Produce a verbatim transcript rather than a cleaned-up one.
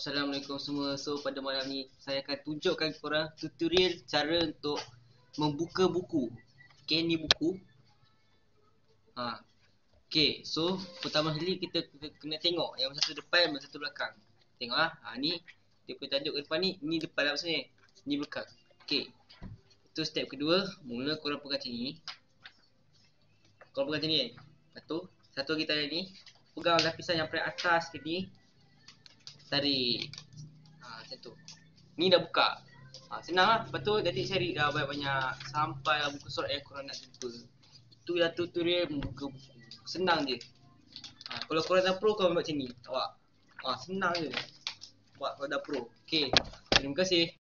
Assalamualaikum semua. So pada malam ni saya akan tunjukkan korang tutorial cara untuk membuka buku. Okay, ni buku. Ha. Okay, so pertama sekali kita kena tengok yang satu depan, yang satu belakang. Tengok ah. Ha, ni dia punya tajuk ke depan ni, ni depan lah maksudnya. Ni belakang. Okay. Itu step kedua, mula korang pegang macam ni. Korang pegang macam ni kan. Lepas tu, satu lagi tangan ni, pegang lapisan yang paling atas ke ni. Tarik. Ha, macam tu. Ni dah buka. Ha, senang lah. Lepas tu jadi cari dah banyak-banyak sampai lah buku surat yang korang nak jumpa. Itu dah tutorial membuka buku. Senang je. Ha, kalau korang dah pro, korang buat macam ni. Awak. Ha, senang je. Buat kalau dah pro. Okay. Terima kasih.